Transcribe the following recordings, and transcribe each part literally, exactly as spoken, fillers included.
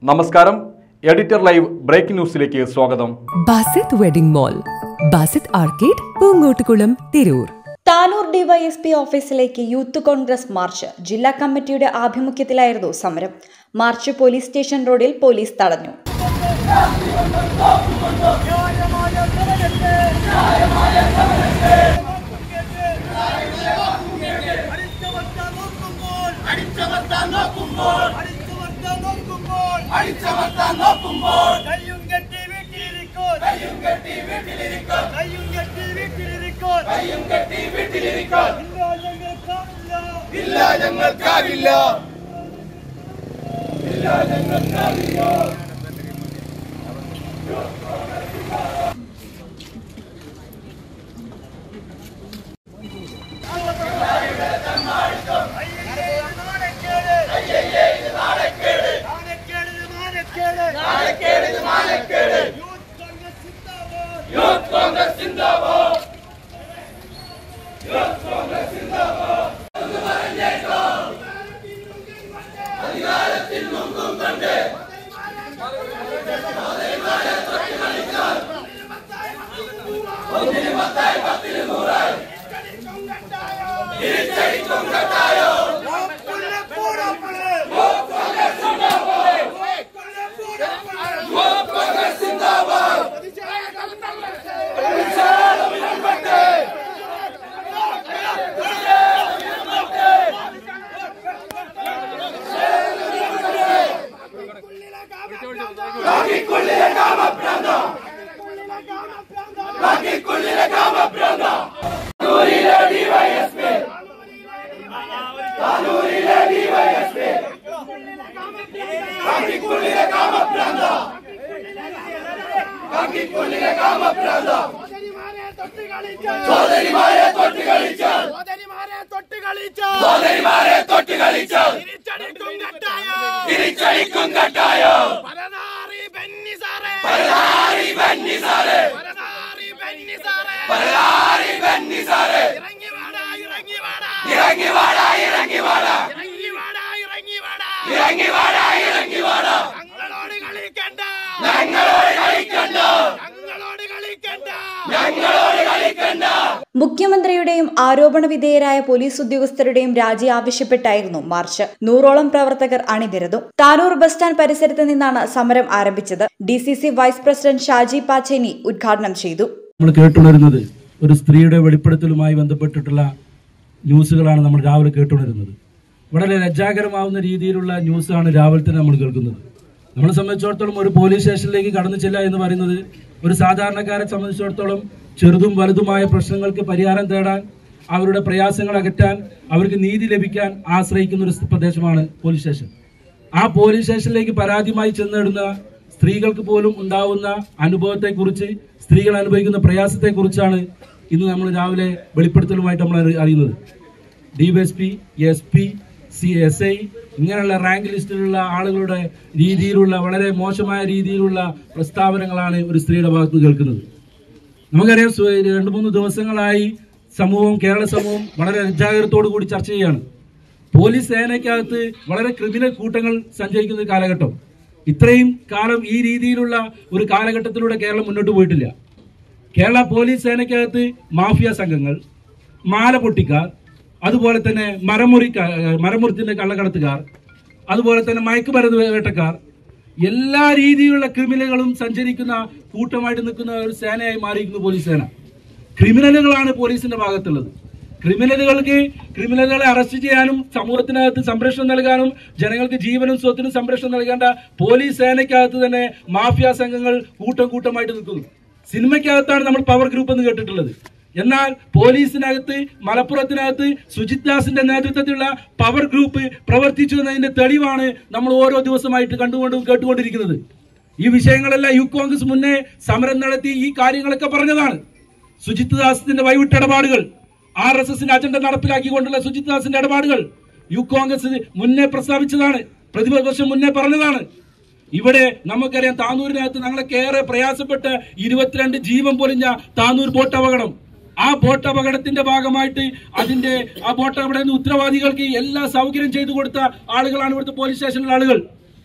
നമസ്കാരം, editor live breaking ന്യൂസിലേക്ക് സ്വാഗതം. Basith wedding mall, Basith arcade, Poonkottukulam, Tirur. Tanur DYSP ഓഫീസിലേക്ക് യൂത്ത് കോൺഗ്രസ് മാർച്ച്. ജില്ലാ കമ്മിറ്റിയുടെ ആഭിമുഖ്യത്തിലായിരുന്നു സമരം. മാർച്ച് പോലീസ് സ്റ്റേഷൻ റോഡിൽ പോലീസ് തടഞ്ഞു. മുഖ്യമന്ത്രിയുടെയും ആരോപണ വിധേയരായ പോലീസ് ഉദ്യോഗസ്ഥരുടെയും രാജി ആവശ്യപ്പെട്ടായിരുന്നു മാർച്ച്. നൂറോളം പ്രവർത്തകർ അണിനിരന്നു. താനൂർ ബസ് സ്റ്റാൻഡ് പരിസരത്ത് നിന്നാണ് സമരം ആരംഭിച്ചത്. D C C vice president Shaji Pacheni ഉദ്ഘാടനം ചെയ്തു. നമ്മൾ കേട്ടുണരുന്നത് ഒരു സ്ത്രീയുടെ വെളിപ്പെടുത്തലുമായി ബന്ധപ്പെട്ടിട്ടുള്ള ന്യൂസുകളാണ് നമ്മൾ രാവിലെ കേട്ടുണരുന്നത്. വളരെ ലജ്ജാകരമാവുന്ന രീതിയിലുള്ള ന്യൂസാണ് രാവിലെ തന്നെ നമ്മൾ കേൾക്കുന്നത്. നമ്മളെ സംബന്ധിച്ചിടത്തോളം ഒരു പോലീസ് സ്റ്റേഷനിലേക്ക് കടന്നു ചെല്ലുക എന്ന് പറയുന്നത് ഒരു സാധാരണക്കാരെ സംബന്ധിച്ചിടത്തോളം ചെറുതും വലുതുമായ പ്രശ്നങ്ങൾക്ക് പരിഹാരം തേടാൻ, അവരുടെ പ്രയാസങ്ങൾ അകറ്റാൻ, അവർക്ക് നീതി ലഭിക്കാൻ ആശ്രയിക്കുന്ന ഒരു പ്രദേശമാണ് പോലീസ് സ്റ്റേഷൻ. ആ പോലീസ് സ്റ്റേഷനിലേക്ക് പരാതിയുമായി ചെന്നിടുന്ന സ്ത്രീകൾക്ക് പോലും ഉണ്ടാവുന്ന അനുഭവത്തെക്കുറിച്ച്, സ്ത്രീകൾ അനുഭവിക്കുന്ന പ്രയാസത്തെക്കുറിച്ചാണ് ഇന്ന് നമ്മൾ രാവിലെ വെളിപ്പെടുത്തലുമായിട്ട് നമ്മൾ അറിയുന്നത്. DYSP, S P, C S I ഇങ്ങനെയുള്ള റാങ്ക് ലിസ്റ്റിലുള്ള ആളുകളുടെ രീതിയിലുള്ള വളരെ മോശമായ രീതിയിലുള്ള പ്രസ്താവനകളാണ് ഒരു സ്ത്രീയുടെ ഭാഗത്ത് കേൾക്കുന്നത്. നമുക്കറിയാം, രണ്ടു മൂന്ന് ദിവസങ്ങളായി സമൂഹം, കേരള സമൂഹം വളരെ ലജ്ജാകരത്തോടു കൂടി ചർച്ച ചെയ്യാണ്. പോലീസ് സേനയ്ക്കകത്ത് വളരെ ക്രിമിനൽ കൂട്ടങ്ങൾ സഞ്ചരിക്കുന്ന കാലഘട്ടം. ഇത്രയും കാലം ഈ രീതിയിലുള്ള ഒരു കാലഘട്ടത്തിലൂടെ കേരളം മുന്നോട്ട് പോയിട്ടില്ല. കേരള പോലീസ് സേനയ്ക്കകത്ത് മാഫിയ സംഘങ്ങൾ, മാല പൊട്ടിക്കാർ, അതുപോലെ തന്നെ മരമുറി മരമുറിത്തിന്റെ കള്ളക്കടത്തുകാർ, അതുപോലെ തന്നെ മയക്കുമരുന്ന് വേട്ടക്കാർ, എല്ലാ രീതിയിലുള്ള ക്രിമിനലുകളും സഞ്ചരിക്കുന്ന കൂട്ടമായിട്ട് നിൽക്കുന്ന ഒരു സേനയായി മാറിയിരിക്കുന്നു പോലീസ് സേന. ക്രിമിനലുകളാണ് പോലീസിന്റെ ഭാഗത്തുള്ളത്. ക്രിമിനലുകൾക്ക് ക്രിമിനലുകളെ അറസ്റ്റ് ചെയ്യാനും സമൂഹത്തിനകത്ത് സംരക്ഷണം നൽകാനും ജനങ്ങൾക്ക് ജീവനും സ്വത്തിനും സംരക്ഷണം നൽകേണ്ട പോലീസ് സേനയ്ക്കകത്ത് തന്നെ മാഫിയ സംഘങ്ങൾ കൂട്ടം കൂട്ടമായിട്ട് നിൽക്കുന്നു. സിനിമയ്ക്കകത്താണ് നമ്മൾ പവർ ഗ്രൂപ്പ് എന്ന് കേട്ടിട്ടുള്ളത്. എന്നാൽ പോലീസിനകത്ത്, മലപ്പുറത്തിനകത്ത് സുജിത് ദാസിന്റെ നേതൃത്വത്തിലുള്ള പവർ ഗ്രൂപ്പ് പ്രവർത്തിച്ചു എന്നതിന്റെ തെളിവാണ് നമ്മൾ ഓരോ ദിവസമായിട്ട് കണ്ടുകൊണ്ടും കേട്ടുകൊണ്ടിരിക്കുന്നത്. ഈ വിഷയങ്ങളെല്ലാം യൂത്ത് കോൺഗ്രസ് മുന്നേ സമരം നടത്തി ഈ കാര്യങ്ങളൊക്കെ പറഞ്ഞതാണ്. സുജിത് ദാസിന്റെ വൈവിട്ട ഇടപാടുകൾ, ആർ എസ് എസിന്റെ അജണ്ട നടപ്പിലാക്കിക്കൊണ്ടുള്ള സുജിത് ദാസിന്റെ ഇടപാടുകൾ യൂത്ത് കോൺഗ്രസ് മുന്നേ പ്രസ്താവിച്ചതാണ്, പ്രതിപക്ഷം മുന്നേ പറഞ്ഞതാണ്. ഇവിടെ നമുക്കറിയാം, താനൂരിനകത്ത് ഞങ്ങളൊക്കെ ഏറെ പ്രയാസപ്പെട്ട് ഇരുപത്തിരണ്ട് ജീവൻ പൊലിഞ്ഞ താനൂർ ബോട്ട് അപകടം. ആ ബോട്ട് അപകടത്തിന്റെ ഭാഗമായിട്ട് അതിന്റെ ആ ബോട്ട് അപകട ഉത്തരവാദികൾക്ക് എല്ലാ സൗകര്യം ചെയ്തു കൊടുത്ത ആളുകളാണ് ഇവിടുത്തെ പോലീസ് സ്റ്റേഷനിലെ ആളുകൾ.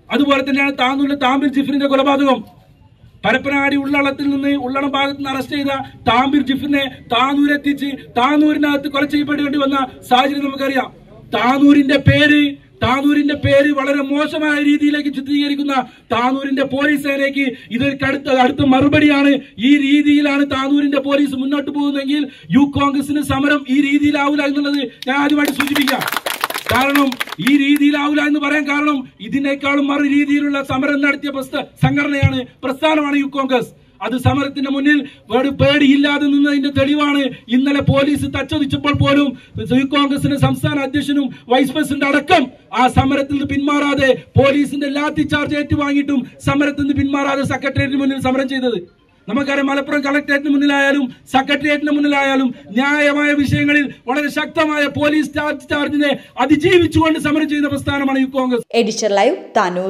അതുപോലെ തന്നെയാണ് താനൂരിലെ താമിർ ജിഫ്രിന്റെ കൊലപാതകം. പരപ്പനാടി ഉള്ളളത്തിൽ നിന്ന് ഉള്ളളം ഭാഗത്ത് നിന്ന് അറസ്റ്റ് ചെയ്ത താമിർ ജിഫ്രിനെ താനൂരെത്തിച്ച് താനൂരിനകത്ത് കൊല ചെയ്യപ്പെടേണ്ടി വന്ന സാഹചര്യം നമുക്കറിയാം. താനൂരിന്റെ പേര് താനൂരിന്റെ പേര് വളരെ മോശമായ രീതിയിലേക്ക് ചിത്രീകരിക്കുന്ന താനൂരിന്റെ പോലീസ് സേനയ്ക്ക് ഇതൊരു അടുത്ത അടുത്ത മറുപടിയാണ്. ഈ രീതിയിലാണ് താനൂരിന്റെ പോലീസ് മുന്നോട്ട് പോകുന്നതെങ്കിൽ യു കോൺഗ്രസിന് സമരം ഈ രീതിയിലാവില്ല എന്നുള്ളത് ഞാൻ ആദ്യമായിട്ട് സൂചിപ്പിക്കാം. കാരണം ഈ രീതിയിലാവില്ല എന്ന് പറയാൻ കാരണം ഇതിനേക്കാളും മറു രീതിയിലുള്ള സമരം നടത്തിയ സംഘടനയാണ്, പ്രസ്ഥാനമാണ് യു കോൺഗ്രസ്. അത് സമരത്തിന്റെ മുന്നിൽ പേടിയില്ലാതെ നിന്നതിന്റെ തെളിവാണ്. ഇന്നലെ പോലീസ് തച്ചൊതിച്ചപ്പോൾ പോലും യു കോൺഗ്രസിന്റെ സംസ്ഥാന അധ്യക്ഷനും വൈസ് പ്രസിഡന്റ് അടക്കം ആ സമരത്തിൽ നിന്ന് പിന്മാറാതെ, പോലീസിന്റെ ലാത്തി ചാർജ് ഏറ്റുവാങ്ങിയിട്ടും സമരത്തിൽ നിന്ന് പിന്മാറാതെ സെക്രട്ടേറിയറ്റിന് മുന്നിൽ സമരം ചെയ്തത് നമുക്കറിയാം. മലപ്പുറം കളക്ടറേറ്റിന് മുന്നിലായാലും സെക്രട്ടേറിയറ്റിന് മുന്നിലായാലും ന്യായമായ വിഷയങ്ങളിൽ വളരെ ശക്തമായ പോലീസ് ചാർജ് ചാർജിനെ അതിജീവിച്ചുകൊണ്ട് സമരം ചെയ്യുന്ന പ്രസ്ഥാനമാണ് youth Congress. Editor live, Tanur.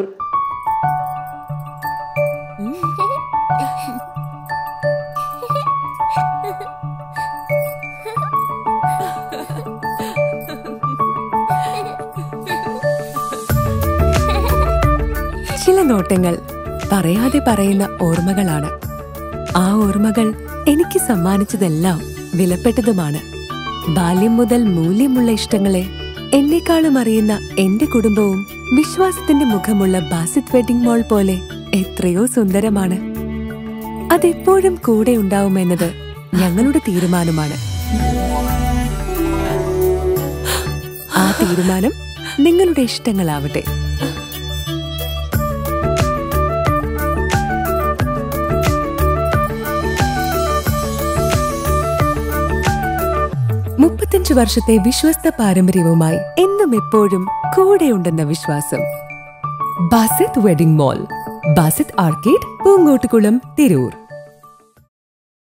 ചില നോട്ടങ്ങൾ പറയാതെ പറയുന്ന ഓർമ്മകളാണ്. ആ ഓർമ്മകൾ എനിക്ക് സമ്മാനിച്ചതെല്ലാം വിലപ്പെട്ടതുമാണ്. ബാല്യം മുതൽ മൂല്യമുള്ള ഇഷ്ടങ്ങളെ എന്നെക്കാളും അറിയുന്ന എന്റെ കുടുംബവും വിശ്വാസത്തിന്റെ മുഖമുള്ള ബാസിത് വെഡിംഗ് മോൾ പോലെ എത്രയോ സുന്ദരമാണ്. അതെപ്പോഴും കൂടെ ഉണ്ടാവുമെന്നത് ഞങ്ങളുടെ തീരുമാനമാണ്. ആ തീരുമാനം നിങ്ങളുടെ ഇഷ്ടങ്ങളാവട്ടെ. മുപ്പത്തഞ്ചു വർഷത്തെ വിശ്വസ്ത പാരമ്പര്യവുമായി എന്നും എപ്പോഴും കൂടെയുണ്ടെന്ന വിശ്വാസം. Basith wedding mall, Basith arcade, Poonkottukulam, Tirur.